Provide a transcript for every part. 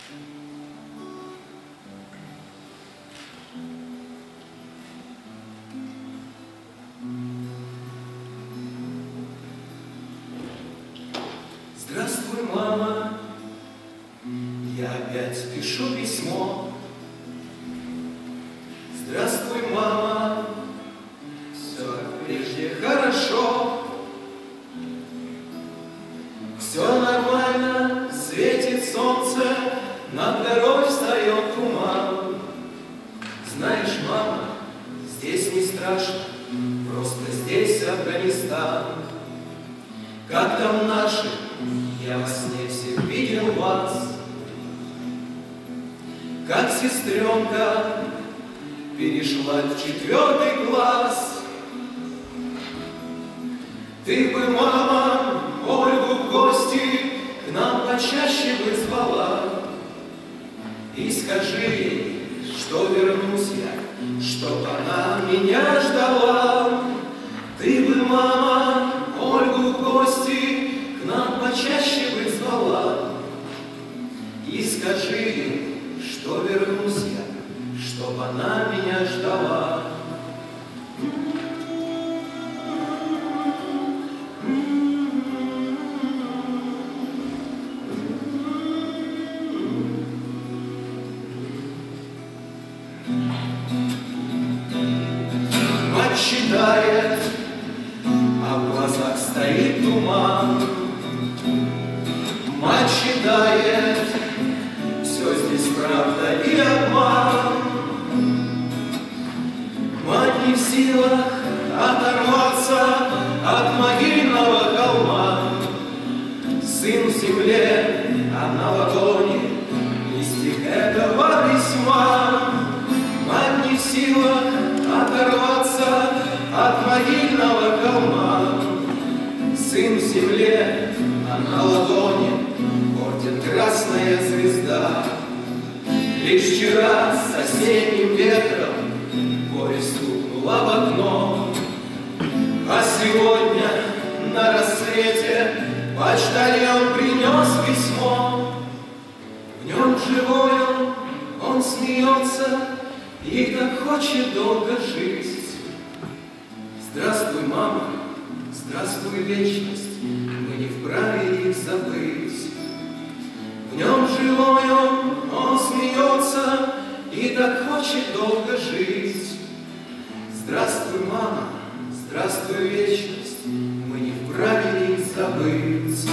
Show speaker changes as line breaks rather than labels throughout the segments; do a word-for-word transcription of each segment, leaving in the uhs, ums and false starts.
Здравствуй, мама, я опять пишу письмо. Здравствуй, мама, все как прежде хорошо. Все нормально, светит солнце, над горой встает туман. Знаешь, мама, здесь не страшно, просто здесь Афганистан. Как там наши? Я во сне всех видел вас, как сестренка перешла в четвертый класс. Ты бы, мама, Ольгу в гости к нам почаще бы звала. И скажи ей, что вернусь я, чтоб она меня ждала. Ты бы, мама, Ольгу в гости к нам почаще бы звала. И скажи ей, что вернусь я, чтоб она меня ждала. Мать читает, а в глазах стоит туман. Мать читает, все здесь правда и обман. Мать не в силах оторваться от могильного холма. Сын в земле, а на ладони листик этого письма. Мать не в силах оторваться от могильного холма. Сын в земле, а на ладони орден Красная Звезда. Лишь вчера с осенним ветром горе стукнуло в окно, а сегодня на рассвете почтальон принес письмо. В нем живой он, он смеется и так хочет долго жить. Здравствуй, мама, здравствуй, вечность, мы не вправе их забыть. В нем живой он, он смеется и так хочет долго жить. Здравствуй, мама, здравствуй, вечность, мы не вправе их забыть.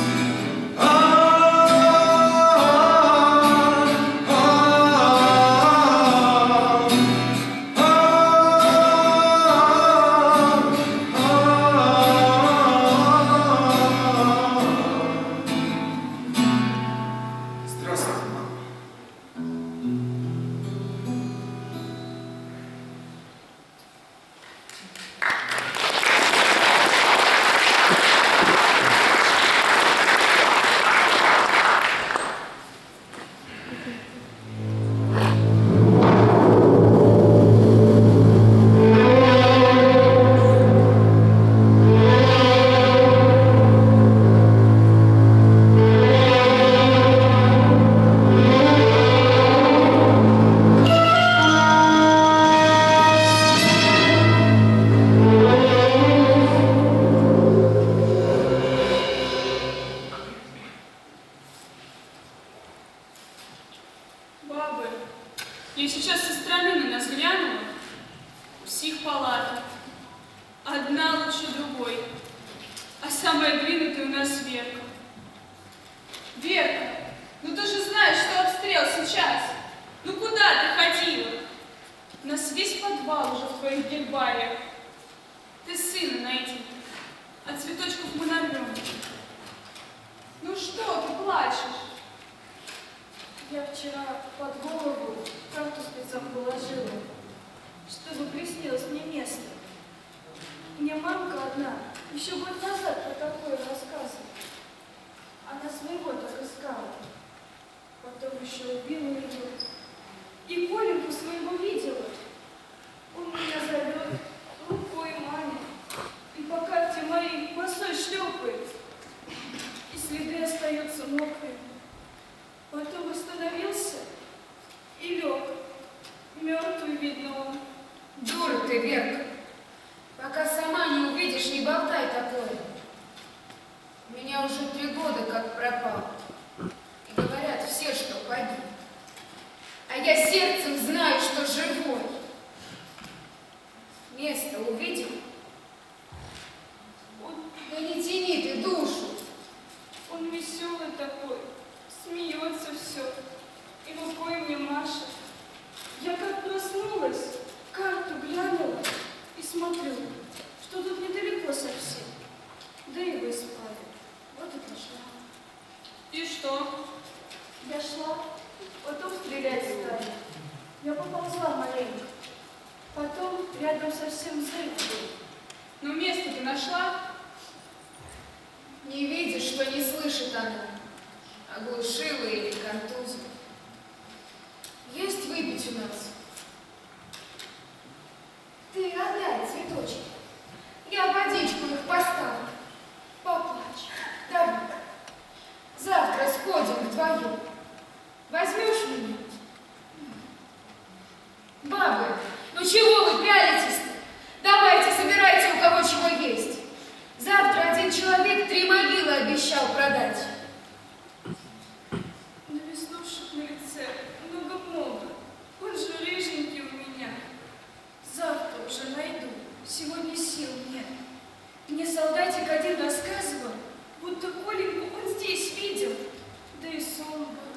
Потом остановился все. И рукой мне машет. Я как проснулась, карту глянула и смотрю, что тут недалеко совсем. Да и вы спали. Вот и пошла.
И что?
Я шла, потом стрелять стали. Я поползла маленько. Потом рядом совсем взрыв был.
Ну, место ты нашла?
Не видишь, что не слышит она. Оглушила или контузила. Есть выпить у нас? Ты отдай цветочки. Я водичку их поставлю. Поплачь. Давай. Завтра сходим вдвоем. Возьмешь меня? Бабы, ну чего вы пялитесь-то? Давайте, собирайте, у кого чего есть. Завтра один человек три могилы обещал продать.
Но веснушек на лице много-много. Он же рыженький у меня. Завтра уже найду. Сегодня сил нет. Мне солдатик один рассказывал, будто Коленьку он здесь видел. Да и сон был.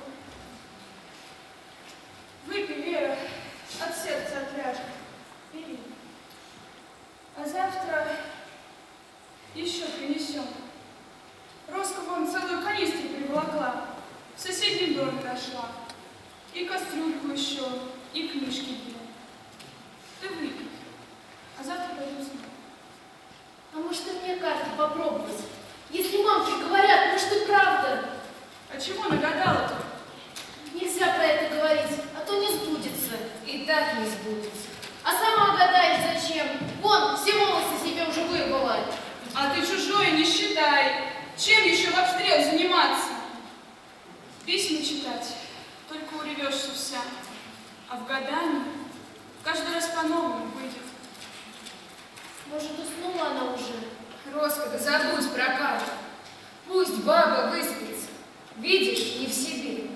Выпей, Вера, от сердца отляжет. Бери. А завтра еще принесем. Роска вон целую канистру приволокла. В соседнем доме нашла. И кастрюльку еще, и книжки две. Ты выпей. А завтра пойдем с ним.
А может, и мне карту попробовать? Если мамки говорят, может, и правда.
А чего нагадала-то?
Нельзя про это говорить, а то не сбудется.
И так не сбудется.
А сама гадаешь зачем? Вон, все волосы себе уже вырвала.
А ты чужое не считай. Чем еще в обстрел заниматься?
Письма читать, только уревешься вся. А в гадании каждый раз по-новому выйдет.
Может, уснула она уже?
Роска, да забудь про карту. Пусть баба выспится. Видишь, не в себе.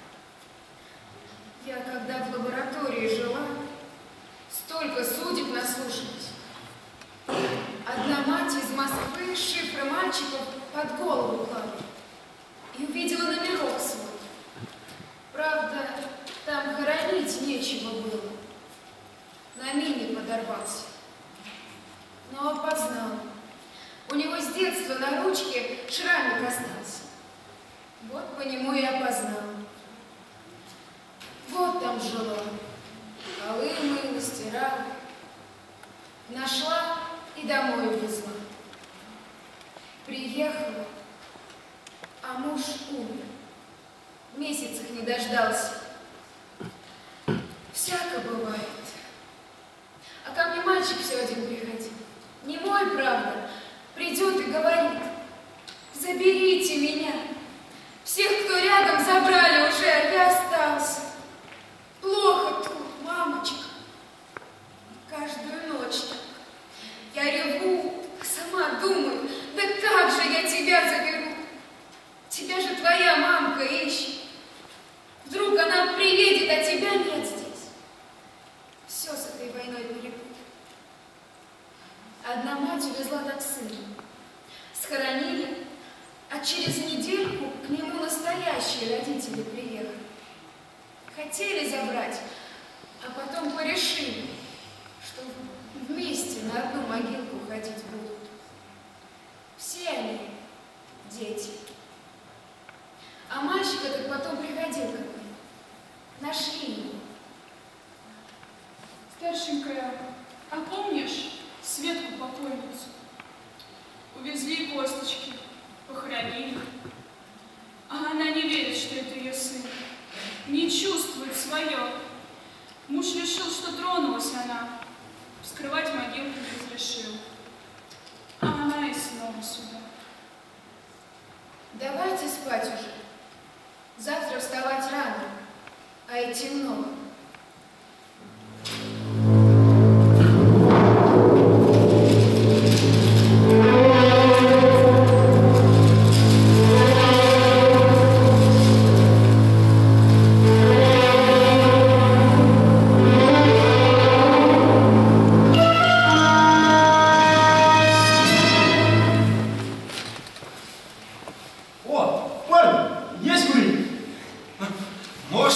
Я, когда в лаборатории жила, столько судеб наслушалась. Одна мать из Москвы шифры мальчиков под голову клала и увидела номерок свой. Правда, там хоронить нечего было. На мине подорвался. Но опознала. У него с детства на ручке шрамик остался. Вот по нему и опознала. Вот там жила. Полы мыла, стирала. Нашла и домой везла. Приехала, а муж умер. Месяцев не дождался. Всяко бывает. А ко мне мальчик все один приходил. Не мой, правда. Придет и говорит: заберите меня. Всех, кто рядом, забрали уже, а я остался. Плохо тут, мамочка. Каждую ночь так. Я реву, а сама думаю, да как же я тебя заберу? Тебя же твоя мамка ищет. Вдруг она приедет, а тебя нет здесь. Все с этой войной перепутано. Одна мать увезла так сына. Схоронили, а через недельку к нему настоящие родители приехали. Хотели забрать, а потом порешили, что вместе на одну могилку ходить будут. Все они дети. А мальчик этот потом приходил ко мне. Нашли его.
Старшенькая, а помнишь Светку покойницу? Увезли косточки, похоронили. А она не верит, что это ее сын. Не чувствует свое. Муж решил, что тронулась она. Вскрывать могилку не разрешил. А она и снова сюда.
Давайте спать уже. Завтра вставать рано, а идти много.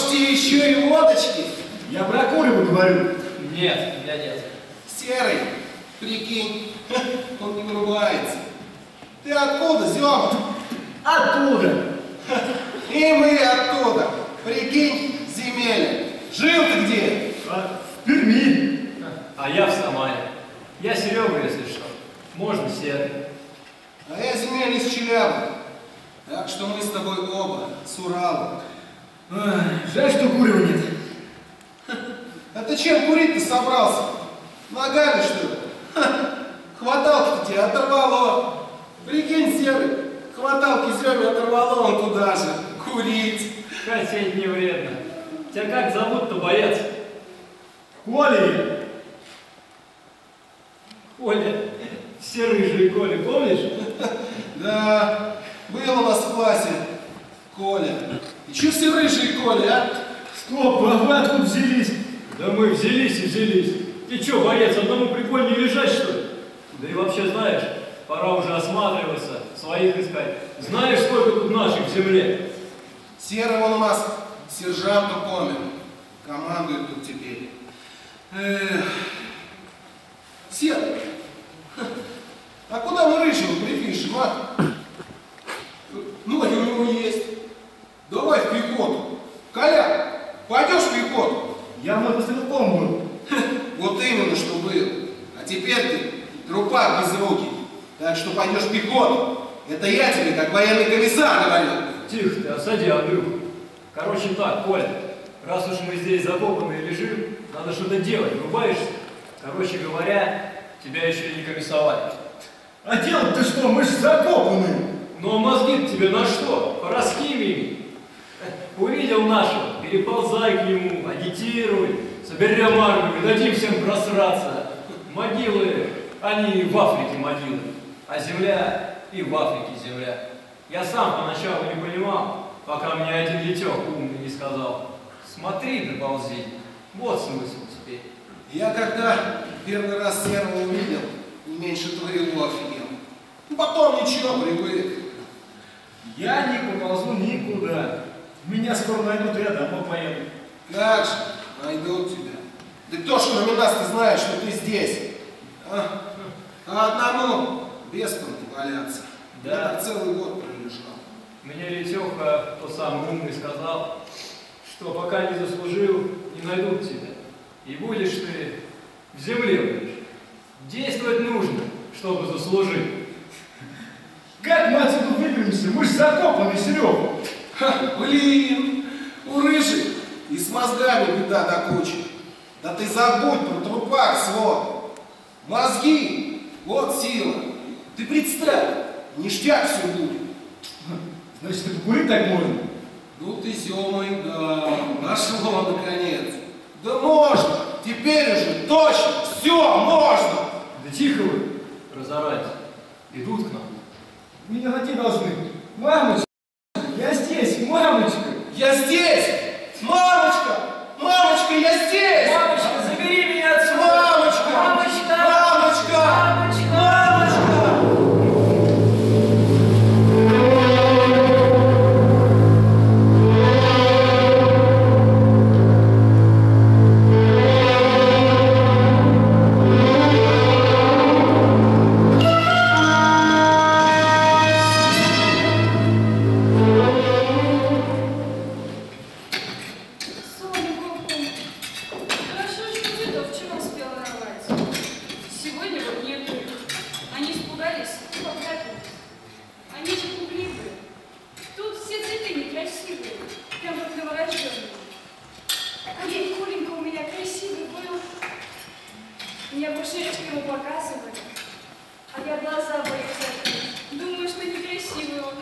Можете еще и водочки?
Я про Куреву говорю.
Нет, я нет.
Серый, прикинь, он не вырубается. Ты откуда, Зёма?
Оттуда.
И мы оттуда. Прикинь, земелья. Жил ты где?
А, в Перми.
А я в Самаре. Я Серега, если что. Можно Серый.
А я земель из Челябы. Так что мы с тобой оба с Урала.
Ой, жаль, что Курева нет.
А ты чем курить-то собрался? Ногами, что ли? Ха, хваталки-то тебя оторвало. Прикинь, Серый, хваталки Зёме оторвало, он туда же. Курить.
Хотеть не вредно. Тебя как зовут-то, боец?
Коля.
Коля. Все рыжие Коля, помнишь?
Да, был у нас в классе Коля. И чё все рыжие Коля, а?
Стоп, а вы откуда взялись?
Да мы взялись и взялись. Ты чё, боец, одному прикольнее лежать, что ли? Да и вообще, знаешь, пора уже осматриваться, своих искать. Знаешь, сколько тут наших в земле?
Серый он у нас сержанту помер. Командует тут теперь. Эх. Серый, а куда мы рыжего припишем, а? Ноги у него есть. Давай в пехоту. Коля, пойдешь в пехоту?
Я мотострелком был.
Вот именно, что был. А теперь ты трупак без руки. Так что пойдешь в пехоту. Это я тебе, как военный комиссар, говорю.
Тихо ты, осади, Андрюх. Короче так, Коля, раз уж мы здесь закопанные лежим, надо что-то делать, врубаешься? Короче говоря, тебя еще и не комиссовали.
А делать-то что? Мы ж закопаны.
Ну а мозги тебе на что? Пораскинь ими. Увидел нашего, переползай к нему, агитируй, соберем армию, дадим всем просраться. Могилы, они и в Африке могилы, а земля и в Африке земля. Я сам поначалу не понимал, пока мне один етёк умный не сказал. Смотри, доползи, вот смысл теперь.
Я когда первый раз Серого увидел, не меньше твоего офигел. Ну потом ничего, привык.
Я не поползу никуда. Меня скоро найдут, и я домой поеду.
Как же, найдут тебя. Да кто ж кроме нас не знает, что ты здесь? А, а одному без понты валяться.
Да.
Я так целый год пролежал.
Мне Летеха, тот самый умный, сказал, что пока не заслужил, не найдут тебя. И будешь ты в земле будешь. Действовать нужно, чтобы заслужить.
Как мы отсюда выберемся? Мы ж закопаны, Серега.
Ха, блин, у рыжих и с мозгами беда до кучи. Да ты забудь про трупак свой. Мозги, вот сила. Ты представь, ништяк все будет.
Значит, это курить так можно?
Ну ты, Зёма, и да, нашло наконец. Да можно, теперь уже точно, все, можно.
Да тихо вы, разорать. Идут к нам.
Меня найти должны. Мамочка, я здесь, мамочка.
Я здесь! Мамочка! Мамочка, я здесь!
Мамочка, забери меня отсюда!
Мамочка!
Мамочка!
Мамочка!
Мамочка!
Мамочка!
Хорошо, что цветов вчера успела нарвать. Сегодня вот нету их. Они испугались и подготовились. Они же пугливые. Тут все цветы некрасивые, прям как новорожденные. А ведь Коленька у меня красивый был. Меня пушечка ему показывали. А я глаза боюсь закрыть. Думаю, что некрасивый он.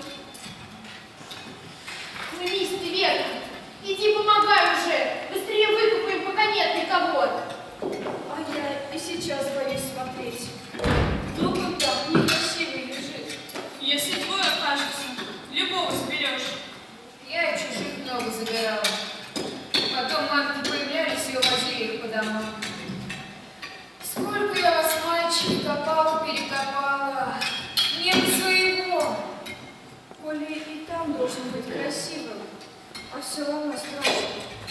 Хлынись ты, Вера. Иди помогай уже. Быстрее выкопаем, пока нет никого.
А я и сейчас боюсь смотреть. Вдруг он так некрасивый лежит. Если твой окажется, любого заберешь.
Я и чужих много забирала. Потом матки появлялись и увозили их по домам. Сколько я вас, мальчики, копала, перекопала. Нет своего.
Коля и там должен быть красивым, а все равно страшно.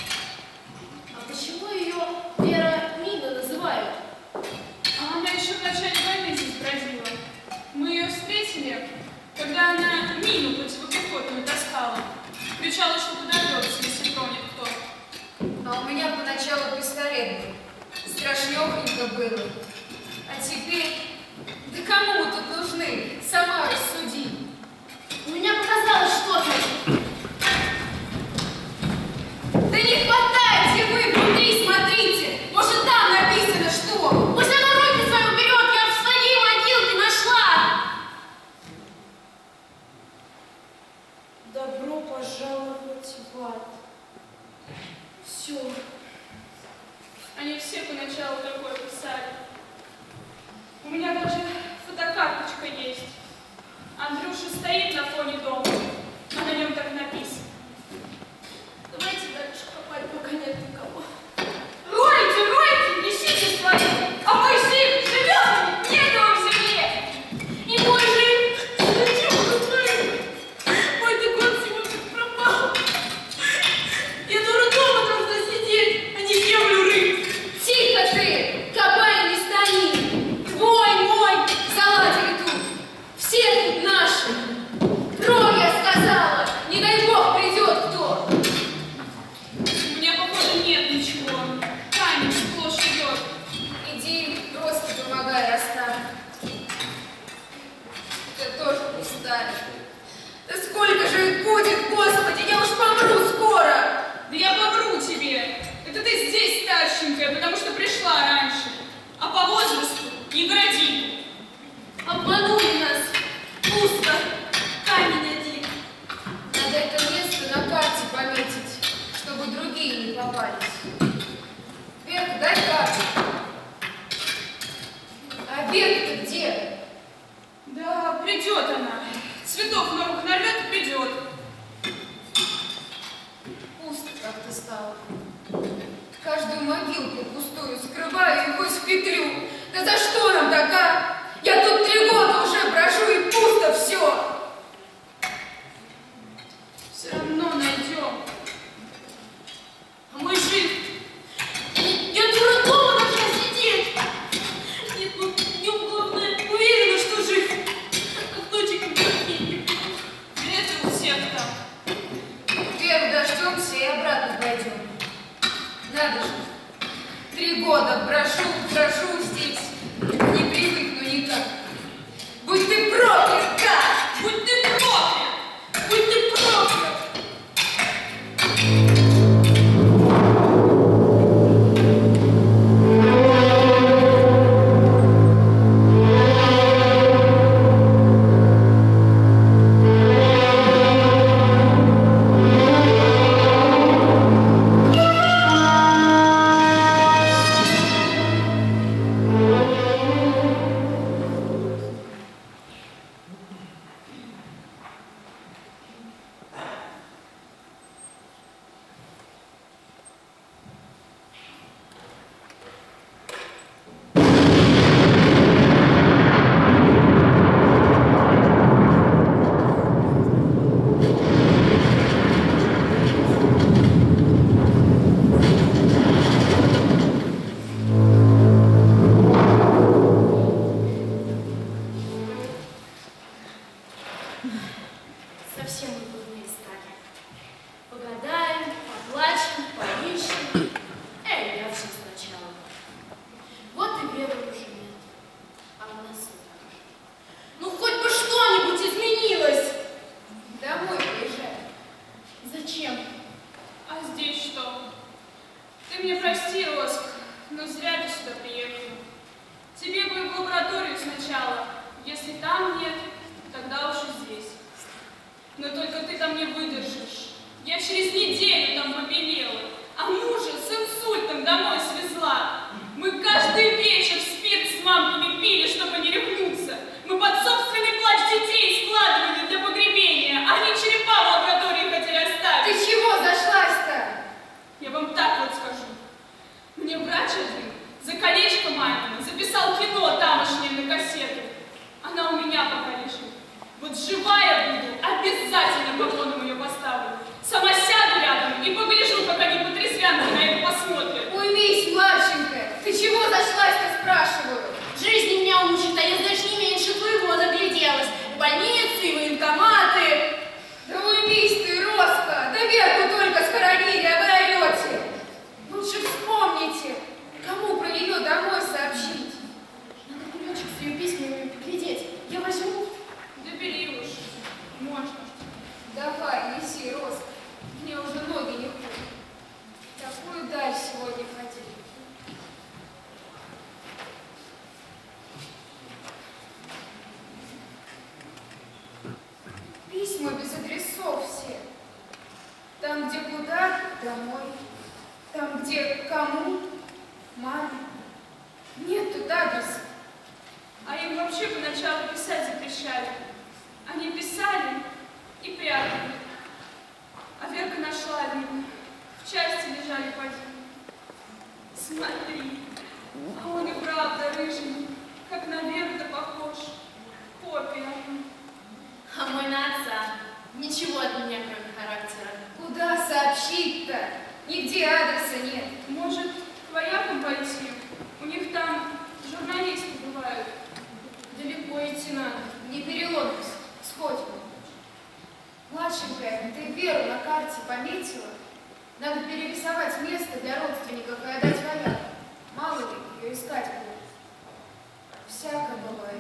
кричала, что подорвется, если тронет кто.
А у меня поначалу пистолет был. Страшнёхонько было. А теперь... Да кому мы тут нужны? Сама рассуди.
У меня показалось что-то.
Да не хватайте вы, внутри смотрите! Может, там написано что?
Пусть она руки свои уберет, я в своей могилке нашла! Добро пожаловать в ад. Все.
Они все поначалу такое писали. У меня даже фотокарточка есть. Андрюша стоит на фоне дома, а на нем так написано.
Давайте дальше копать, пока нет никого.
Ройте, ройте, ищите свои, а мой жив, живет, нет его в земле.
И мой жив! Зачем он жив? Мой-то год сегодня пропал. Я дура дома должна сидеть, а не землю рыть.
Тихо ты! Копай, не стои! Твой, мой! Заладили тут! Все тут наши! Рой, я сказала! Не дай бог придет кто!
У меня, походу, нет ничего. Камень сплошь идет.
Иди, просто помогай расставить. Ты тоже пустая. Да сколько же их будет, Господи, я уж помру скоро!
Да я повру тебе. Это ты здесь старшенькая, потому что пришла раньше. А по возрасту не гради.
Обманули нас. Пусто. Камень один.
Надо это место на карте пометить, чтобы другие не попались. Век, дай карту. А Век-то где?
Да, придет она. Цветов новых нарвет и придет.
Пусто как-то стало. Каждую могилку пустую скрываю и хоть в петлю. Да за что нам такая? Я тут три года уже прошу, и пусто все.
Все равно найдем. А мы жив.
Я дура дома должна сидеть. Нет, ну, днем главное, уверена, что жив. А дочекам терпеть.
Это у всех там.
Век дождемся и обратно пойдем. Надо же. Три года прошу, прошу здесь. Не привыкну никак. Будь ты проклят, гад!
Будь ты проклят! Будь ты проклят!
Совсем мы дурные стали. Погадаем, поплачем, поищем. Эй, я все сначала. Вот и веры уже нет. А у нас так же. Ну, хоть бы что-нибудь изменилось.
Домой приезжай.
Зачем?
А здесь что? Ты мне прости, Роск, но зря ты сюда приехала. Тебе бы в лабораторию сначала. Если там нет, тогда уж и здесь. Но только ты там не выдержишь. Я через неделю там побелела, а мужа с инсультом домой свезла. Мы каждый вечер спирт с мамками пили, чтобы не рехнуться. Мы под собственный плач детей складывали для погребения, а они черепа в лаборатории хотели оставить.
Ты чего зашлась-то?
Я вам так вот скажу. Мне врач один за колечко мамина записал кино тамошнее на кассету. Она у меня пока лежит. Вот живая буду, обязательно по фону ее поставлю. Сама сяду рядом и погляжу, как они
домой. Там, где кому? Маме. Нет тут адреса.
А им вообще поначалу писать запрещали. Они писали и прятали. А Верка нашла видно. В части лежали поди. Смотри, а он и правда рыжий, как на Веру-то похож. Копия.
А мой на отца. Ничего от меня, кроме характера.
Куда сообщить-то? Нигде адреса нет.
Может, к воякам пойти? У них там журналисты бывают.
Далеко идти надо. Не переломимся. Сходим. Младшенькая, ты Веру на карте пометила? Надо перерисовать место для родственников и отдать воякам. Мало ли, ее искать будут. Всяко бывает.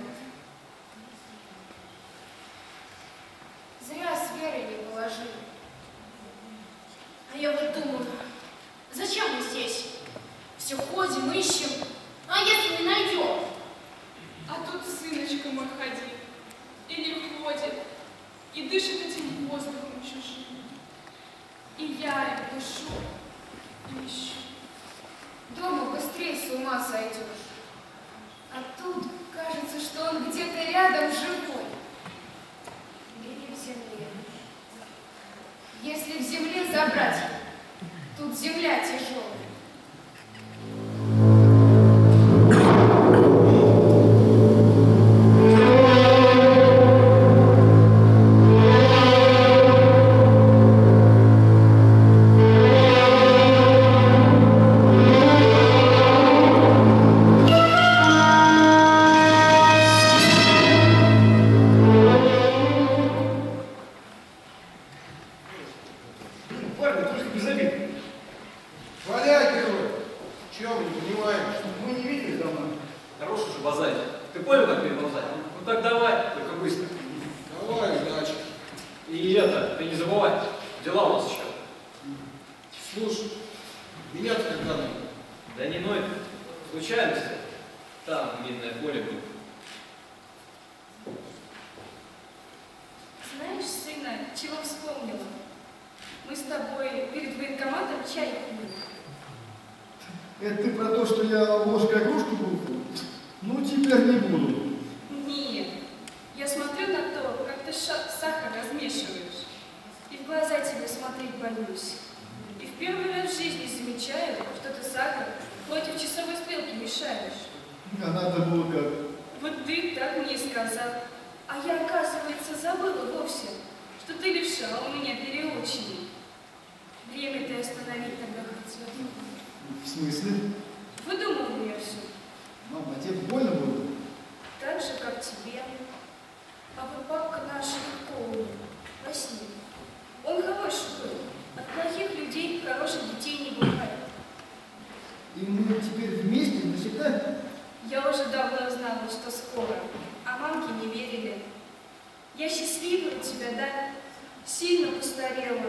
Зря с Верой не положили.
А я вот думаю, зачем мы здесь? Все ходим, ищем. А если не найдем?
А тут сыночка мой ходит. Или ходит. И дышит этим воздухом чужим. И я его дышу, и ищу.
Дома быстрее с ума сойдешь. А тут кажется, что он где-то рядом живой. Или в земле. Если в земле забрать, тут земля тяжелая.
Это ты про то, что я ложкой окружку буду? Ну, теперь не буду.
Нет. Я смотрю на то, как ты сахар размешиваешь. И в глаза тебе смотреть боюсь. И в первый раз в жизни замечаю, что ты сахар против часовой стрелки мешаешь.
А надо было как?
Вот ты так мне сказал. А я, оказывается, забыла вовсе, что ты левша, а у меня переученный. Время ты остановить тогда хотел.
В смысле?
Выдумываю я все.
Мама, а тебе больно было?
Так же, как тебе. А вот папка наш легко умер. Во сне. Он хороший был. От плохих людей хороших детей не бывает.
И мы теперь вместе навсегда?
Я уже давно знала, что скоро. А мамки не верили. Я счастливая у тебя, да? Сильно постарела.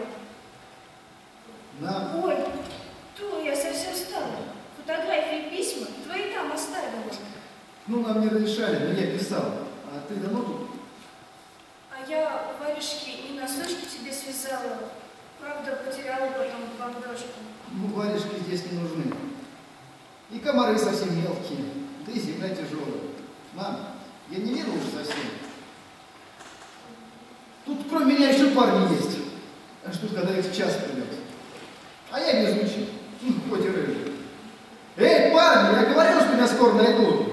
На.
Ой, то я совсем стала. Фотографии и письма твои там оставила.
Ну, нам не разрешали, но я писал. А ты давно тут?
А я варежки и носочки тебе связала. Правда, потеряла потом бандажку.
Ну, варежки здесь не нужны. И комары совсем мелкие, да и земля тяжелая. Мам, я не верю уже совсем. Тут кроме меня еще парни есть. А что, когда их час придет? А я везучий, ну, хоть и рыжий. Эй, парни, я говорил, что меня скоро найдут.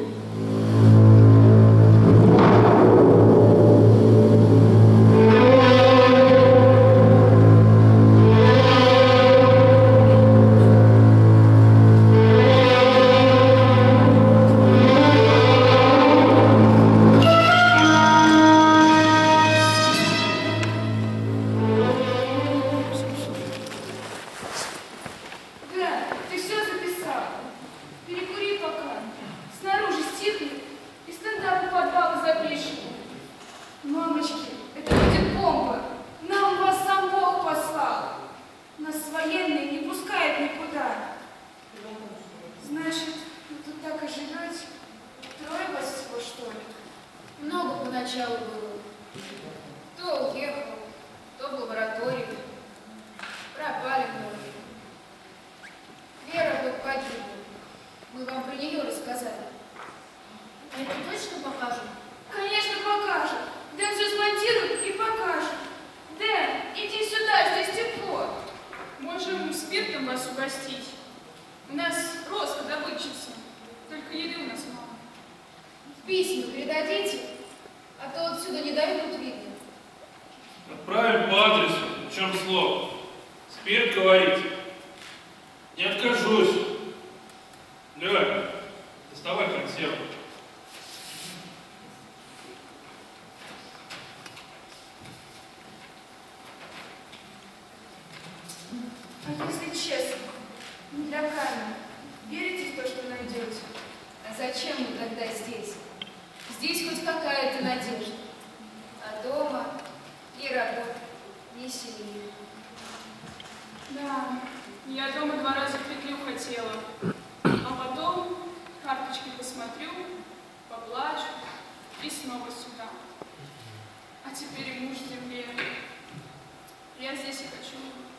Да, ты все записал. Перекури пока. Снаружи вас угостить. У нас Роско добытчица, только еды у нас мало.
Письма передадите, а то отсюда не дойдут, видно.
Отправим по адресу, в чем слово. Спирт говорите. Не откажусь. Лёль, доставай консерву.
А если честно, не для камня, верите в то, что найдете? А зачем вы тогда здесь? Здесь хоть какая-то надежда. А дома ни работа, ни семьи.
Да, я дома два раза в петлю хотела, а потом карточки посмотрю, поплачу и снова сюда. А теперь и муж в земле. Я здесь и хочу.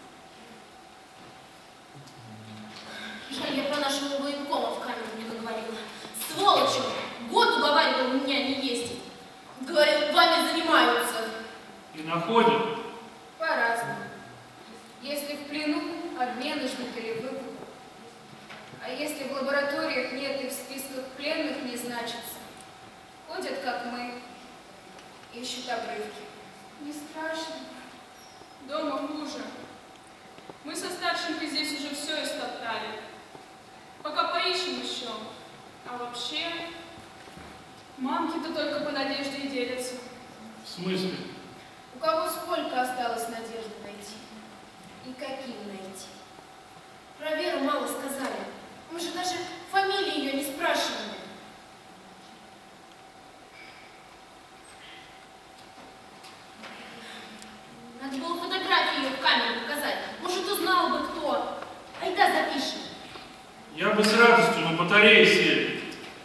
Жаль, я про нашего военкома в камеру не договорила. Сволочь он! Год уговаривал меня не ездить. Говорит, вами занимаются.
И находим.
По-разному. Если в плену, обменышник или выкуп. А если в лабораториях нет и в списках пленных не значится, ходят, как мы, ищут обрывки.
Не страшно. Дома хуже. Мы со старшенькой здесь уже все истоптали. Пока поищем еще. А вообще, мамки-то только по надежде и делятся.
В смысле?
У кого сколько осталось надежды найти? И каким найти?
Про Веру мало сказали. Мы же даже фамилии ее не спрашивали. Надо было фотографии ее в камеру показать. Может, узнал бы кто. Айда запишем.
Я бы с радостью на батарее сели.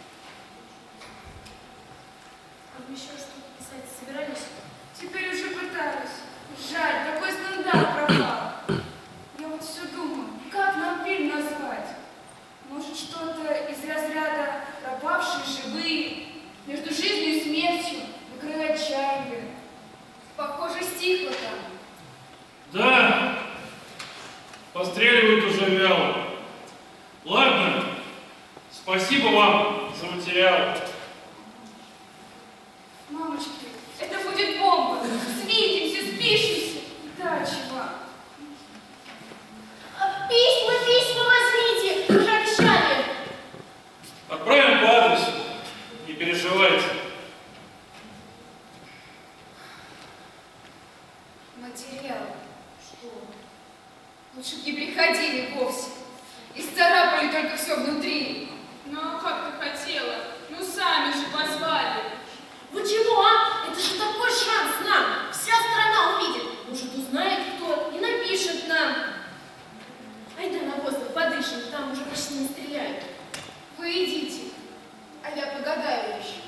А вы еще что-то писать собирались?
Теперь уже пытались. Жаль, такой скандал пропал. Я вот все думаю, как нам фильм назвать? Может, что-то из разряда пропавшие живые, между жизнью и смертью, на краю отчаяния. Похоже, стихло там.
Да, постреливают уже вяло. Ладно, спасибо вам за материал.
Мамочки, это будет бомба. Свидимся, спишемся. Удачи вам.
А, письма, письма возьмите. Уже обещали.
Отправим по адресу. Не переживайте.
Материал. Что? Лучше бы не приходили вовсе. Исцарапали только все внутри.
Ну, а как ты хотела? Ну, сами же позвали.
Вы чего, а? Это же такой шанс нам. Вся страна увидит. Может, узнает кто и напишет нам. Айда на воздух подышим, там уже почти не стреляют.
Вы идите, а я погадаю еще.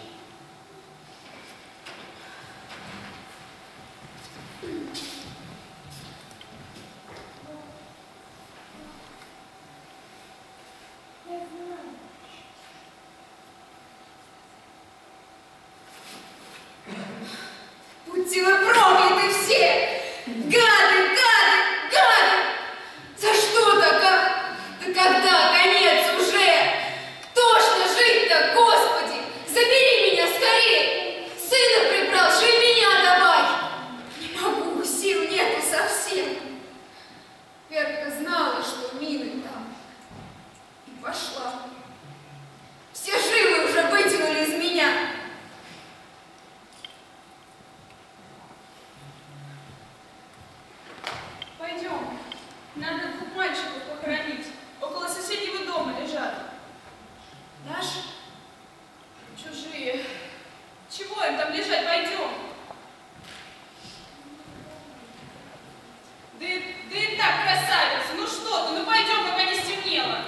Будьте вы прокляты все! Гады, гады, гады! За что так, а? Да когда конец уже? Тошно жить-то, Господи! Забери меня скорее! Сына прибрал, же и меня давай! Не могу, сил нету совсем. Верка знала, что мины там. И пошла. Все жилы уже вытянули из меня.
Пойдем. Надо двух мальчиков похоронить. Около соседнего дома лежат.
Наши?
Чужие. Чего им там лежать? Пойдем. Да, и- да и так, красавица. Ну что ты, ну пойдем, пока не стемнело.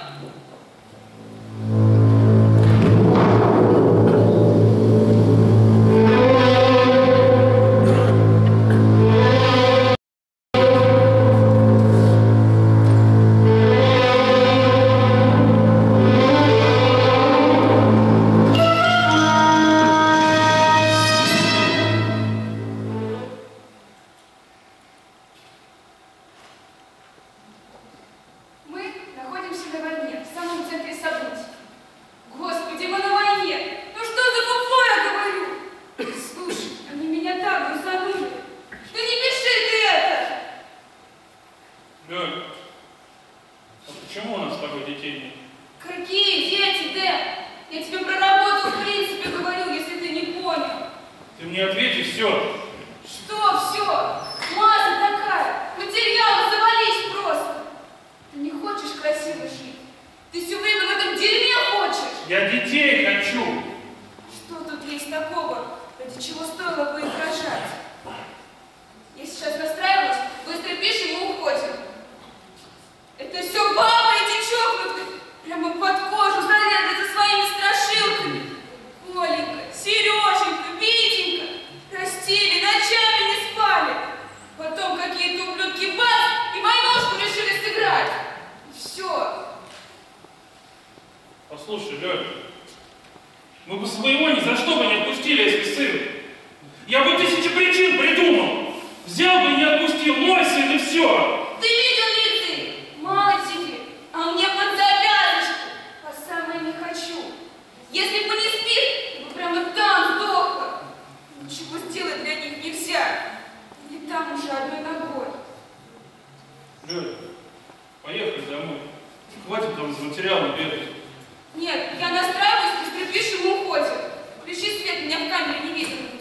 Лёль, а почему у нас с тобой детей нет?
Какие дети, Дэн? Я тебе про работу в принципе говорю, если ты не понял.
Ты мне ответь и все.
Что все? Маза такая. Материалы завались просто. Ты не хочешь красиво жить. Ты все время в этом дерьме хочешь.
Я детей хочу.
Что тут есть такого, ради чего стоило бы их рожать? Я сейчас настраиваюсь, быстро пишем и уходим. Это все бабы эти чокнутые. Прямо под кожу залезли за своими страшилками. Оленька, Сереженька, Витенька. Растили, ночами не спали. Потом какие-то ублюдки бац, и войнушку решили сыграть. И все.
Послушай, Лёль, мы бы своего ни за что бы не отпустили, если сын. Я бы тысячи причин придумал. Взял бы и не отпустил, мой сын, и все.
Ты видел ли ты? Мало тебе, а мне под завязочку. А самое не хочу. Если бы не спишь, ты бы прямо там сдохла. Ничего сделать для них нельзя. И там уже одной ногой.
Лёль, поехали домой. Хватит там за материалом бегать.
Нет, я настраиваюсь, быстро пишем и уходим. Включи свет, меня в камере не видно будет.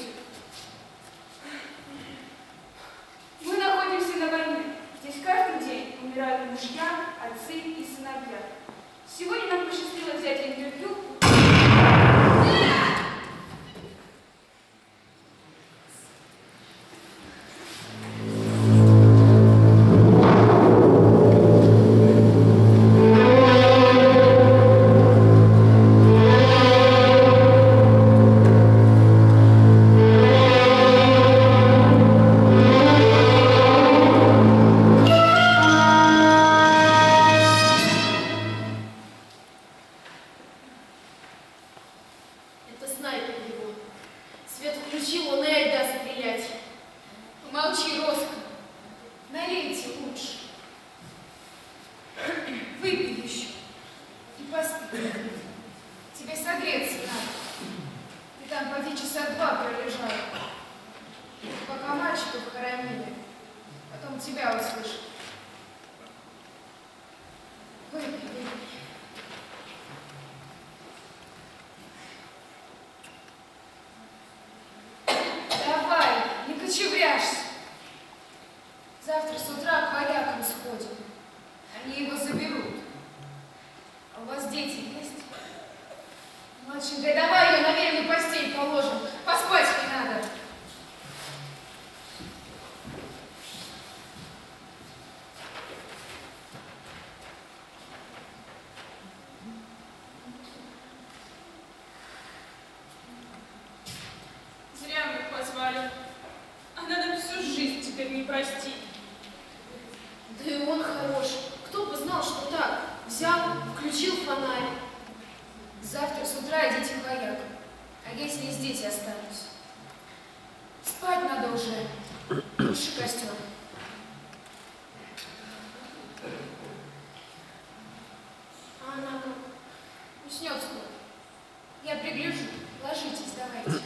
Мы находимся на войне. Здесь каждый день умирают мужья, отцы и сыновья. Сегодня нам посчастливилось взять интервью.
Завтра с утра к воякам сходим. Они его заберут. А у вас дети есть? Младшенькая, давай ее на верную постель положим. Поспать не надо.
Зря мы их позвали. Она нам всю жизнь теперь не простит.
Да и он хорош. Кто бы знал, что так. Взял, включил фонарь. Завтра с утра идите к воякам. А если здесь останусь? Спать надо уже. Туши костер. А она как? Уснет скоро. Я пригляжу. Ложитесь, давайте.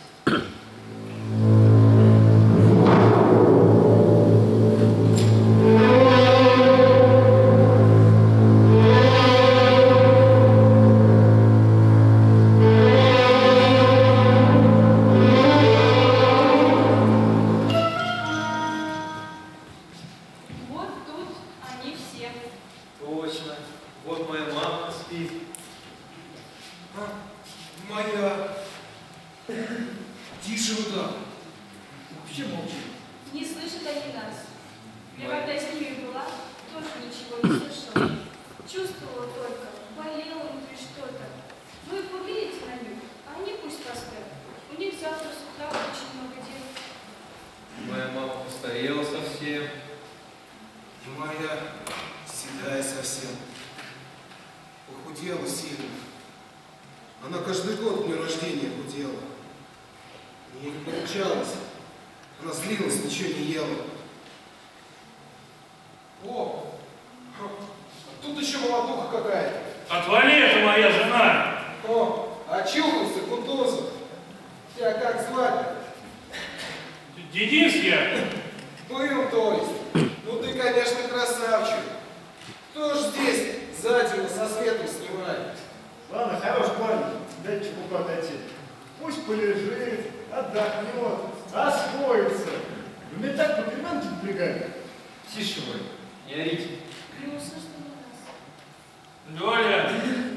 прототип. Пусть полежит, отдохнет, освоится. Вы меня так по переменке напрягаете.
Тише вы, не орите.
Грустно, что у нас.
Лёля!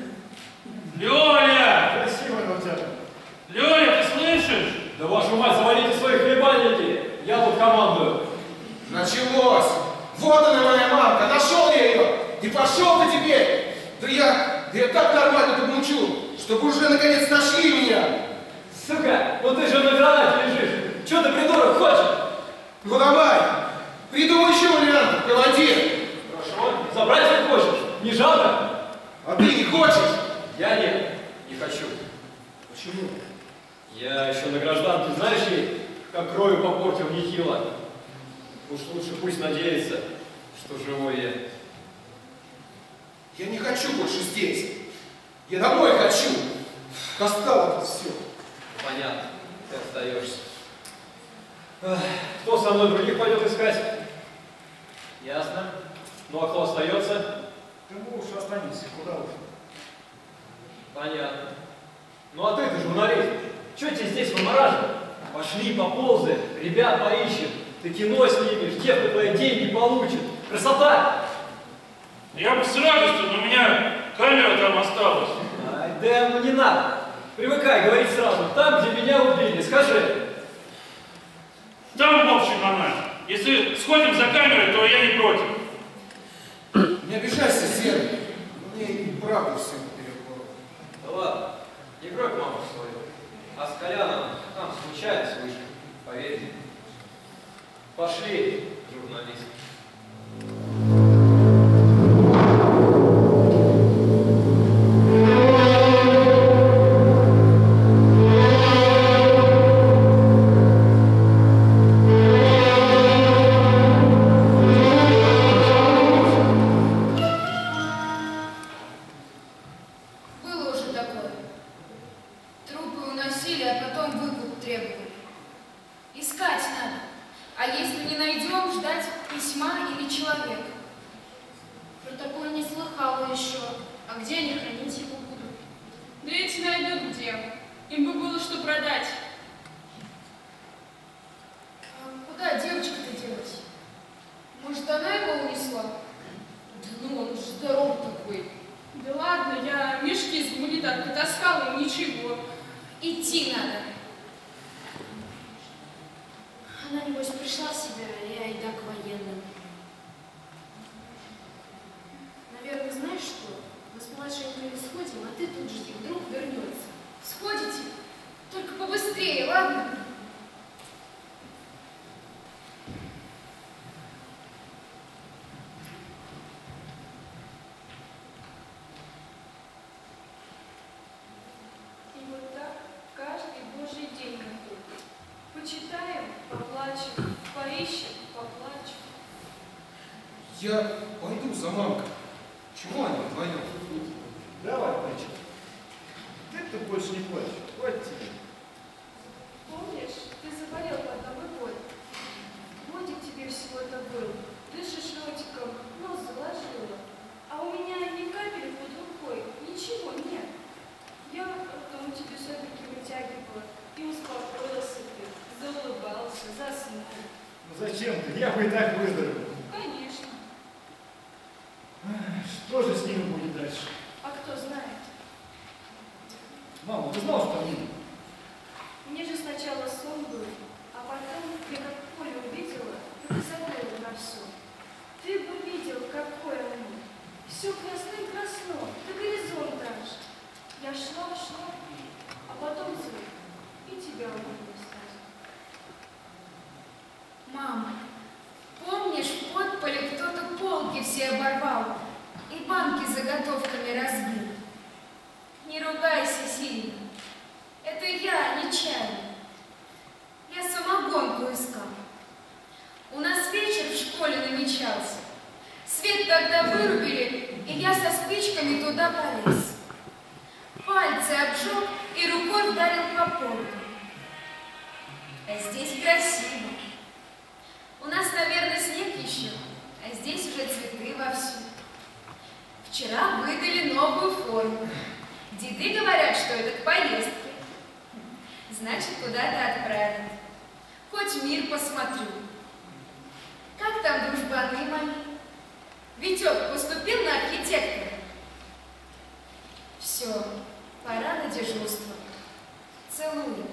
Лёля!
Красиво, Нуртяна.
Лёля, ты слышишь?
Да вашу мать, завалите свои хлебальники! Я тут командую.
Началось! Вот она моя мамка, нашел я ее! И пошел ты теперь! Да я, да я так нормально тут мучу, чтобы уже наконец нашли меня!
Сука, ну ты же на гранате лежишь. Чё ты, придурок, хочешь?
Ну давай, придумай еще вариант, командир!
Хорошо, забрать как хочешь. Не жалко?
А ты не хочешь?
Я нет, не хочу.
Почему?
Я еще на гражданке, знаешь ли, как кровью попортил нехило. Уж лучше пусть надеется, что живой я.
Я не хочу больше здесь. Я домой хочу. Достало это все.
Понятно, ты остаешься. Эх, кто со мной других пойдет искать? Ясно. Ну а кто остается?
Ты уж останешься, куда уж.
Понятно. Ну а ты-то журналист. Чего тебе здесь вымораживать? Пошли, поползай, ребят поищем. Ты кино снимешь, девка твоя деньги получит. Красота!
Я бы с радостью, но у меня камера там осталась.
Ай, да ну не надо. Привыкай говорить сразу. Там, где меня убили, скажи.
Там, в общем, она. Если сходим за камерой, то я не против.
Не обижайся, Серый. Мне и правда все перепало.
Да ладно, не гроб маму свою. А с Коляном там случайность вышли, поверь. Пошли, журналист.
Было уже такое. Трупы уносили, а потом выкуп требовали. Искать надо. А если не найдем, ждать письма или человека.
Про такое не слыхала еще. А где они хранить его будут?
Да эти найдут где. Им бы было что продать.
А куда девочка-то делась? Может, она его унесла? Да ну, он же здоров такой.
Да ладно, я мешки с гуманитаркой таскала, и ничего.
Идти надо.
Она, небось, пришла в себя, а я и так военным. Наверное, знаешь что? Мы с младшенькой сходим, а ты тут жди, вдруг вернется.
Сходите? Только побыстрее, ладно?
И вот так каждый божий день находит. Почитаем, поплачем, поищем, поплачем.
Я пойду за мамкой. Чего они вдвоем?
Давай, мальчик. Ты-то больше не плачь. Хватит тебе.
Помнишь, ты заболел под Новый год? Годик тебе всего-то был. Дышишь ротиком, нос заложила. А у меня ни капели под рукой, ничего нет. Я потом тебе сопельки вытягивала и успокоился ты, заулыбался, заснул.
Ну зачем ты? Я бы и так выздоровел.
Конечно.
Что же с ними будет дальше?
А кто знает?
Мама, ты знал, что они?
Мне же сначала сон был, а потом я как поле увидела, и забыла на все. Ты бы видел, какое оно. Все красно-красно, до горизонта аж. Я шла, шла, а потом звук, и тебя увидела сразу.
Мама, помнишь, в подполе кто-то полки все оборвал и банки с заготовками разбил? Не ругайся сильно. Это я, нечаянно. Я самогонку искал. У нас вечер в школе намечался. Свет тогда вырубили, и я со спичками туда полез. Пальцы обжег и рукой вдарил по полу. А здесь красиво. У нас, наверное, снег еще, а здесь уже цветы вовсю. Вчера выдали новую форму. Деды говорят, что это к поездке. Значит, куда-то отправят. Хоть мир посмотрю. Как там дружбаны мои? Витек поступил на архитектора. Все, пора на дежурство. Целую.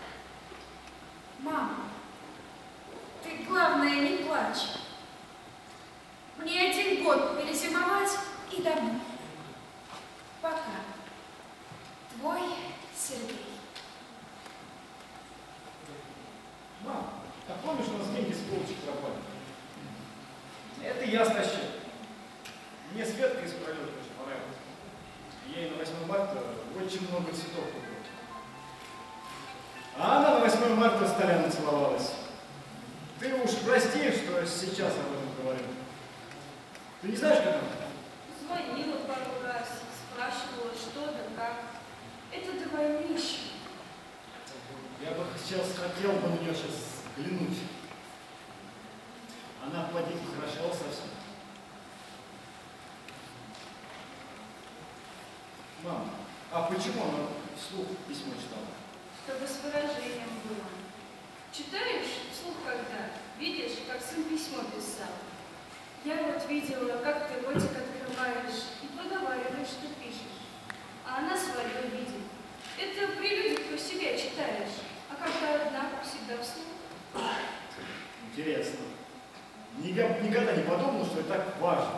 Мама, ты, главное, не плачь. Мне один год перезимовать и домой. Пока. Твой Сергей.
Мам, а помнишь, у нас деньги с полочек пропали? Это я стащил. Мне Светка из пролета очень понравилась. Я ей на восьмое марта очень много цветов купил. А она на восьмое марта с Толяном целовалась. Ты уж прости, что я сейчас об этом говорю. Ты не знаешь, как она?
Звонила пару раз, спрашивала, что да как. Это до войны еще.
Я бы сейчас хотел бы на нее сейчас взглянуть. Она поди похорошела совсем. Мам, а почему она вслух письмо читала?
Чтобы с выражением было. Читаешь вслух когда? Видишь, как сын письмо писал. Я вот видела, как ты ротик открываешь и проговариваешь, что пишешь. А она свое видит. Это при людях про себя читаешь. А когда одна, всегда вслух.
Интересно. Никогда не подумал, что это так важно.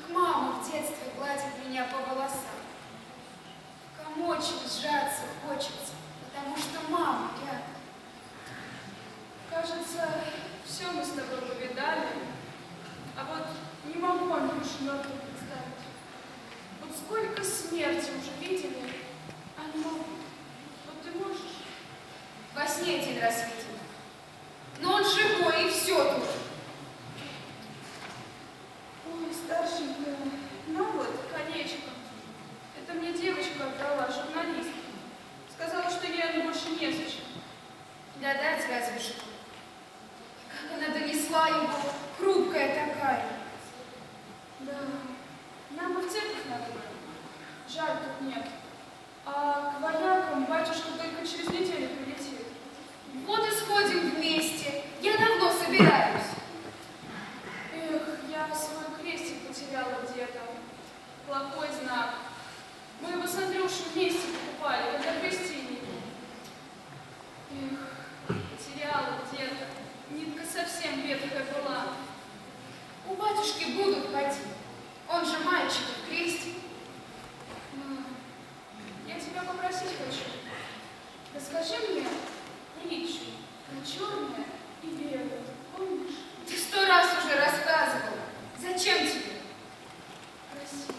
Гладит меня по волосам. Комочек сжаться хочет. сне один раз видела. Но он живой, и все тут.
Ой, старшенькая, ну вот, колечко. Это мне девочка отдала, журналистка. Сказала, что ей оно больше незачем.
Да дать разве что. Как она донесла его, хрупкая такая.
Да, нам бы в церковь надо было. Жаль, тут нет. А к воякам батюшка только через неделю прилетит.
Вот и сходим вместе. Я давно собираюсь.
Эх, я свой крестик потеряла где-то. Плохой знак. Мы его с Андрюшей вместе покупали, когда крестили его. Эх, потеряла где-то. Нитка совсем ветхая была.
У батюшки будут ходить. Он же мальчиков крестит.
Я тебя попросить хочу. Расскажи мне притчу про черное и белое. Помнишь?
Ты сто раз уже рассказывала. Зачем тебе?
Красиво.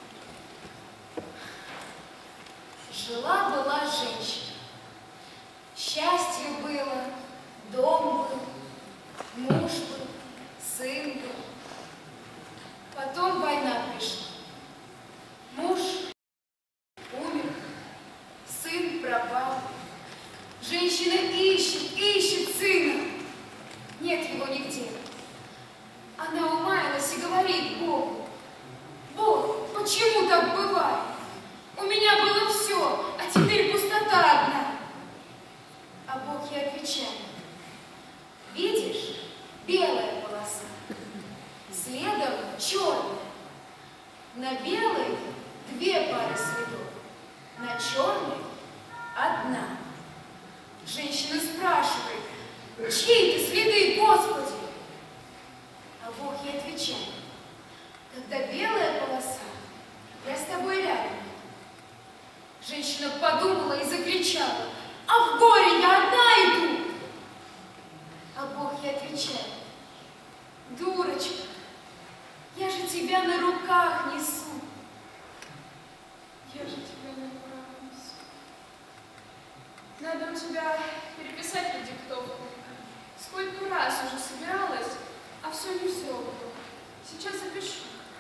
Жила-была женщина. Счастье было, дом был, муж был, сын был. Потом война пришла. Муж умер, сын пропал. Женщина ищет, ищет сына. Нет его нигде. Она умаялась и говорит Богу: Бог, почему так бывает? У меня было все, а теперь пустота одна. А Бог ей отвечает: видишь, белая полоса, следом черная. На белой две пары следов, на черной одна. Женщина спрашивает: чьи это следы, Господи? А Бог ей отвечает: когда белая полоса, я с тобой рядом. Женщина подумала и закричала: а в горе я одна иду. А Бог ей отвечает: дурочка, я же тебя на руках несу.
Я же тебя на руках несу. Надо у тебя переписать по диктовку. Сколько раз уже собиралась, а все не все было. Сейчас запишу.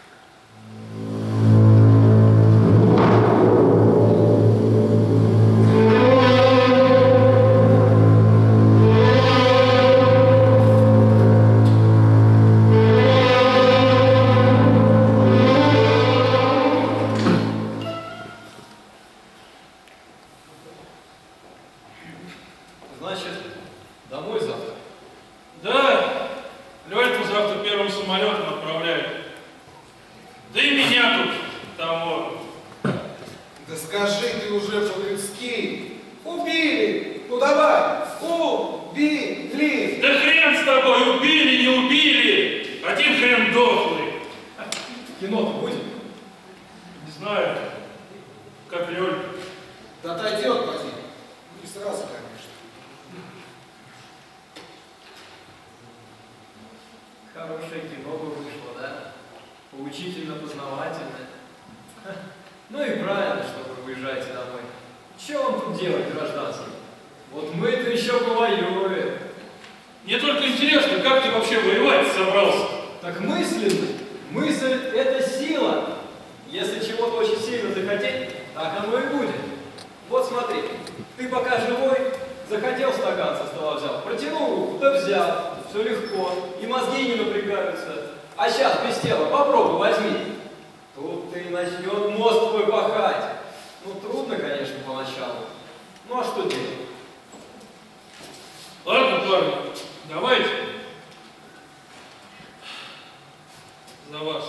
Значит, домой завтра?
Да, Лёльку завтра первым самолетом отправляют. Да и меня тут того.
Да скажи ты уже по-людски. Убили! Ну давай! Убили!
Да хрен с тобой, убили, не убили! Один хрен дохлый.
Кино-то будет?
Не знаю, как Лёлька.
Да отойдет, поди. Не сразу, конечно.
Хорошее кино бы вышло, да? Поучительно-познавательное. Ну и правильно, что вы уезжаете домой. Че вам тут делать, гражданский? Вот мы-то еще повоюем.
Мне только интересно, как ты вообще воевать собрался?
Так мысленно. Мысль – это сила. Если чего-то очень сильно захотеть, так оно и будет. Вот смотри, ты пока живой, захотел стакан со стола взял, протянул руку, да взял. Все легко, и мозги не напрягаются. А сейчас без тела попробуй, возьми. Тут ты начнет мозг твой пахать. Ну, трудно, конечно, поначалу. Ну, а что делать?
Ладно, парни, давайте. За вас.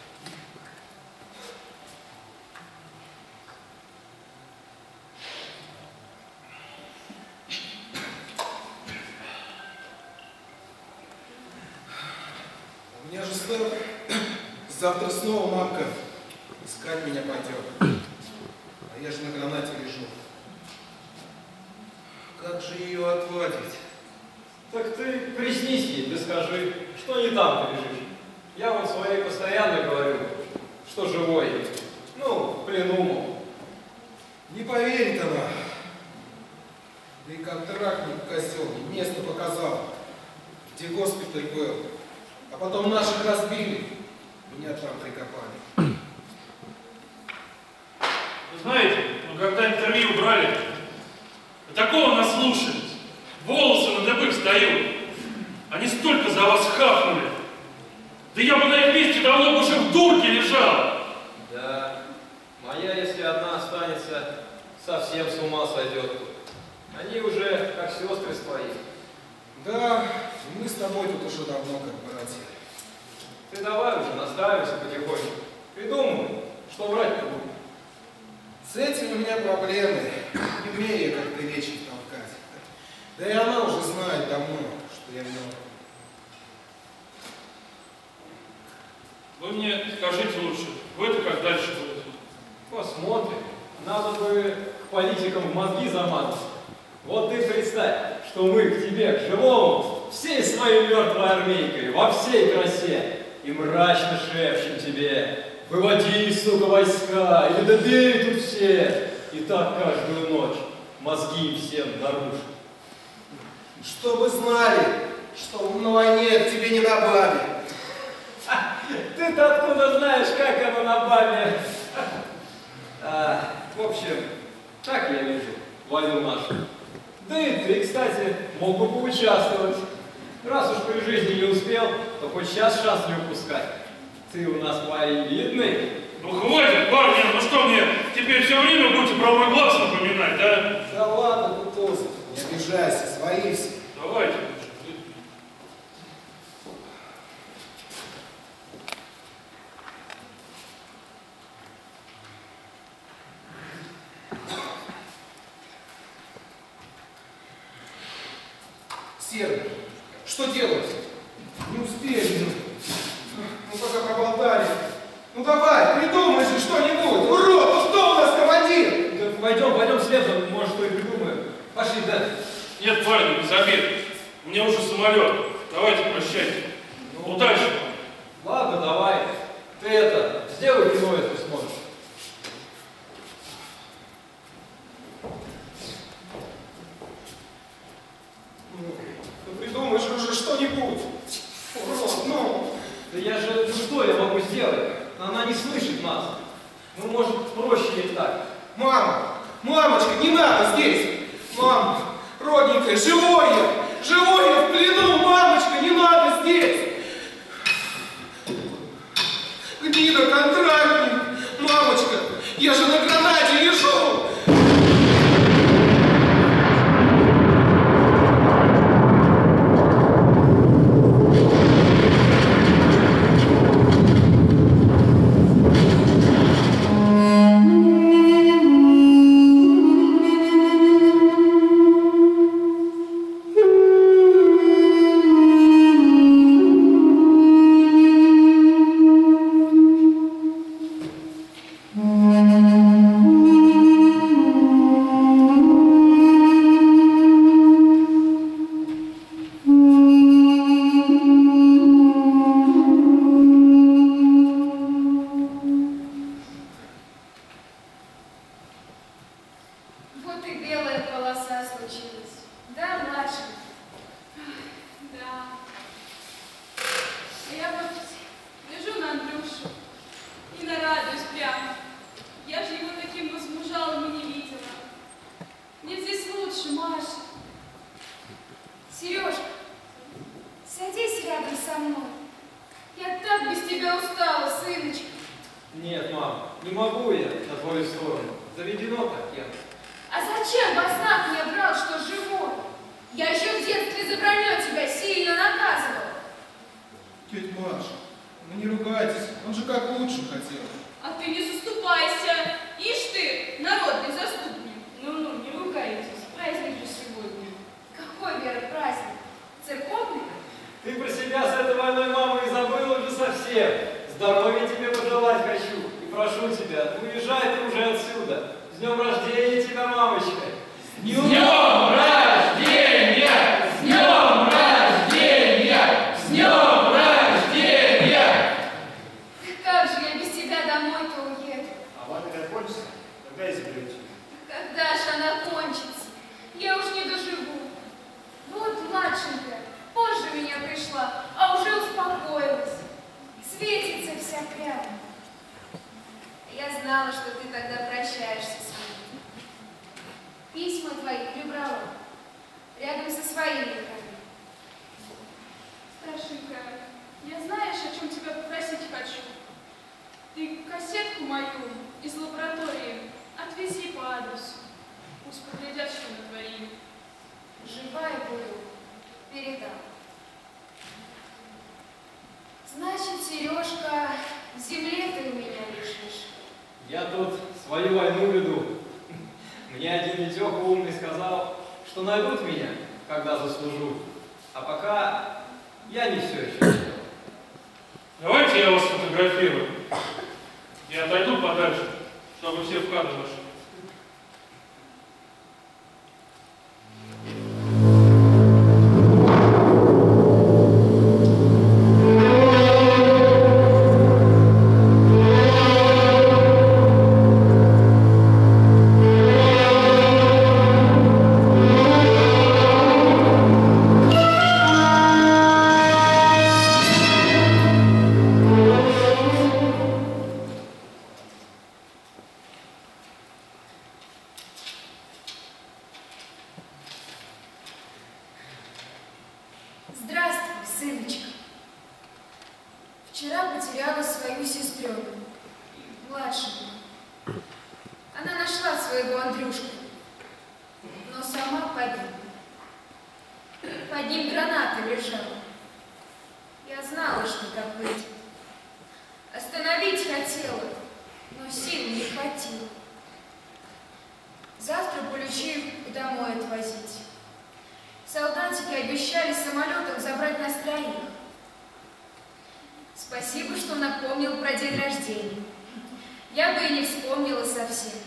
У меня же снова... Завтра снова мамка искать меня пойдет. А я же на гранате лежу. Как же ее отвадить?
Так ты приснись ей, да скажи, что не там ты лежишь. Я вот своей постоянно говорю, что живой. Ну, в плену, мол.
Не поверит она. Да и контрактник козел место показал, где госпиталь был. А потом наших разбили, меня там прикопали.
Вы знаете, ну когда интервью брали, такого наслушались, волосы на дыбы встают. Они столько за вас хапнули. Да я бы на их месте давно бы уже в дурке лежал.
Да, моя, если одна останется, совсем с ума сойдет. Они уже как сестры свои.
Да, мы с тобой тут уже давно как братья.
Ты давай уже настраивайся потихоньку. Придумай, что врать-то будет.
С этим у меня проблемы. Не умею я как-то речи толкать. Да и она уже знает давно, что я мертв.
Вы мне скажите лучше, вы-то как дальше будете?
Посмотрим. Надо бы к политикам в мозги замазаться. Вот ты представь, что мы к тебе, к живому, всей своей мертвой армейкой, во всей красе, и мрачно шепчем тебе: выводи, сука, войска, или добей тут все. И так каждую ночь мозги всем наружу.
Чтобы знали, что на войне к тебе не добавили.
Ты-то откуда знаешь, как оно на бабе? А, в общем, так я вижу войну нашу. Да и ты, кстати, мог бы поучаствовать. Раз уж при жизни не успел, то хоть сейчас шанс не упускать. Ты у нас парень видный.
Ну хватит, парни, ну что мне, теперь все время будете про мой глаз напоминать, да?
Да ладно, Кутузов, не обижайся, свои все.
Давайте.
Серый, что делать? Не успели. Ну пока проболтали. Ну давай, придумай же что-нибудь. Урод, ну кто у нас командир?
Да пойдем, пойдем следом, может, что и придумаем. Пошли, да.
Нет, парни, без обеда. У меня уже самолет. Давайте прощайте. Ну, удачи.
Ладно, давай. Ты это, сделай кино, если сможешь.
Ну придумай же уже что-нибудь. Урод, ну.
Да я же, ну что я могу сделать? Она не слышит нас. Ну, может, проще ей так.
Мама, мамочка, не надо здесь. Мама, родненькая, живой я, живой я в плену, мамочка, не надо здесь. Гнида, контрактник, мамочка, я же на гранате лежу.
Вот и белая полоса случилась. Да, младший?
Да. А я вот лежу на Андрюшу и нарадуюсь прямо. Я же его таким возмужалым и не видела. Мне здесь лучше, Маша.
Сережка, садись рядом со мной. Я так без тебя устала, сыночка.
Нет, мам, не могу я на твою сторону. Заведено так я.
А зачем во снах мне врал, что живой? Я еще в детстве за вранье тебя сильно наказывала.
Тетя Маша, ну не ругайтесь, он же как лучше хотел.
А ты не заступайся. Ишь ты, народный заступник.
Ну-ну, не ругайтесь, праздник же сегодня. Какой, Вера, праздник? Церковный?
Ты про себя с этой войной, мама, и забыла уже совсем. Здоровья тебе пожелать хочу. И прошу тебя, ну уезжай ты уже отсюда. С днем рождения тебя, мамочка! С днем рождения! С днем рождения! С днем рождения!
Как же я без тебя домой-то уеду?
А война как кончится, когда и заберете?
Когда же она кончится? Я уж не доживу Машенька позже меня пришла, а уже успокоилась. Светится вся прямо. Я знала, что ты тогда прощаешься с ним. Письма твои прибрала рядом со своими руками.
Сташенька, я знаешь, о чем тебя попросить хочу? Ты кассетку мою из лаборатории отвези по адресу. Пусть поглядят, что натворили.
Живая буду, передам. Значит, Сережка, в земле ты у меня лежишь.
Я тут свою войну веду. Мне один Летеха умный сказал, что найдут меня, когда заслужу. А пока я не все еще сделал.
Давайте я вас сфотографирую. Я отойду подальше, чтобы все в кадр вошли.
Здравствуй, сыночка. Вчера потеряла свою сестренку, младшую. Она нашла своего Андрюшку, но сама погибла. Под ним граната лежала. Я знала, что так будет. Остановить хотела, но сил не хватило. Завтра полечу их домой отвозить. Солдатики обещали самолетом забрать нас троих. Спасибо, что напомнил про день рождения. Я бы и не вспомнила совсем.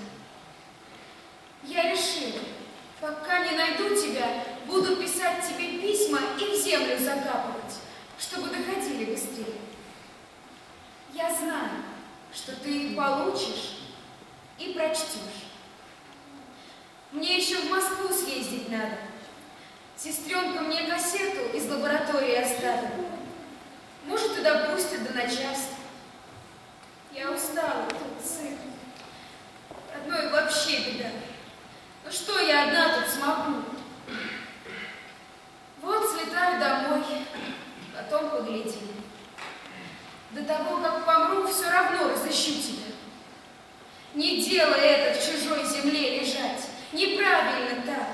Я решила, пока не найду тебя, буду писать тебе письма и в землю закапывать, чтобы доходили быстрее. Я знаю, что ты их получишь и прочтешь. Мне еще в Москву съездить надо. Сестренка мне кассету из лаборатории оставила. Может, туда пустят до начальства. Я устала тут, сын. Одной вообще беда. Ну что я одна тут смогу? Вот слетаю домой, потом поглядим. До того, как помру, все равно разыщу тебя. Не делай это в чужой земле лежать. Неправильно так.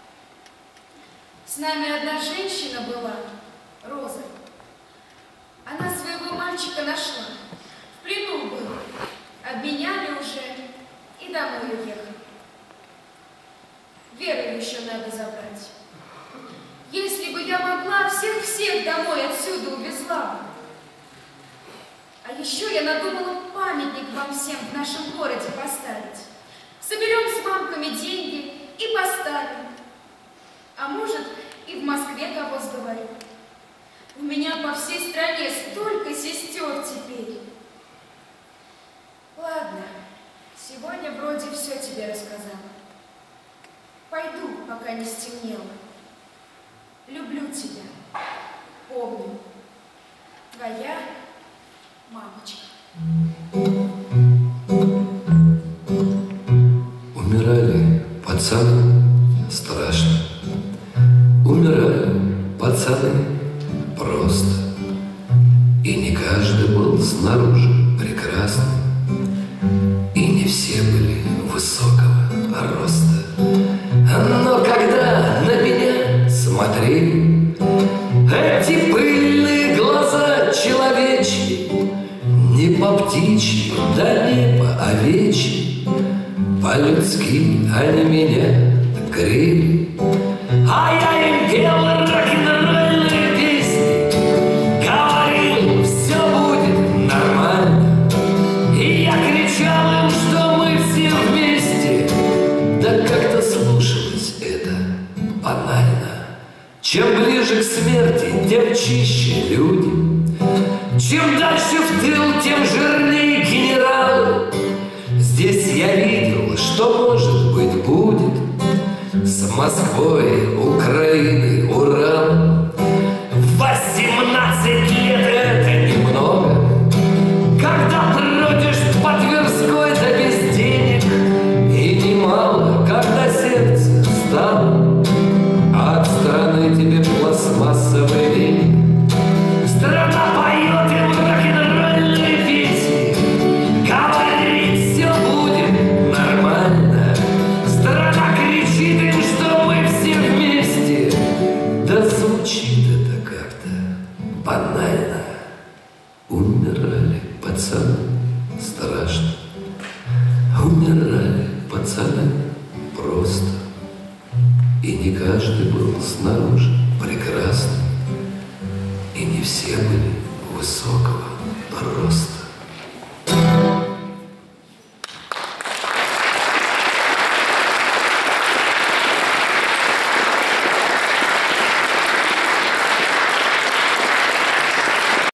С нами одна женщина была, Роза. Она своего мальчика нашла. В плену был. Обменяли уже и домой уехали. Веру еще надо забрать. Если бы я могла, всех-всех домой отсюда увезла бы. А еще я надумала памятник вам всем в нашем городе поставить. Соберем с мамками деньги и поставим. А может, и в Москве кого сговорю. У меня по всей стране столько сестер теперь. Ладно, сегодня вроде все тебе рассказала. Пойду, пока не стемнело. Люблю тебя. Помню. Твоя мамочка.
Умирали пацаны страшно. Умирали пацаны просто. И не каждый был снаружи прекрасный. И не все были высокого роста. Но когда на меня смотрели эти пыльные глаза человечьи, не по птичьи, да не по овечьи, по-людски они меня грели. А я им пел рок-н-ролльные песни, говорил, все будет нормально. И я кричал им, что мы все вместе. Да как-то слушалось это банально. Чем ближе к смерти, тем чище люди. Чем дальше в тыл, тем жирнее генералы. Здесь я видел, что может быть будет с Москвой, Украиной, Уралом. банально. Умирали пацаны страшно. Умирали пацаны просто. И не каждый был снаружи прекрасным. И не все были высокого роста.